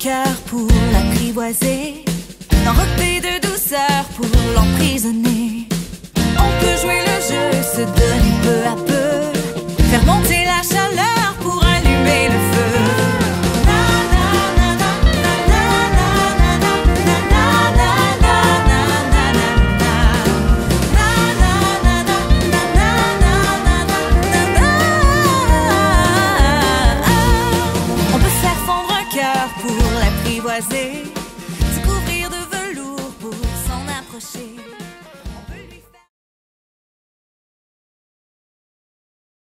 cœur pour l'apprivoiser, d'enrober de douceur pour l'emprisonner. On peut jouer le jeu, se donner peu à peu, faire monter la chaleur pour allumer le feu. On peut faire fondre un cœur pour l'apprivoiser, se couvrir de velours pour s'en approcher.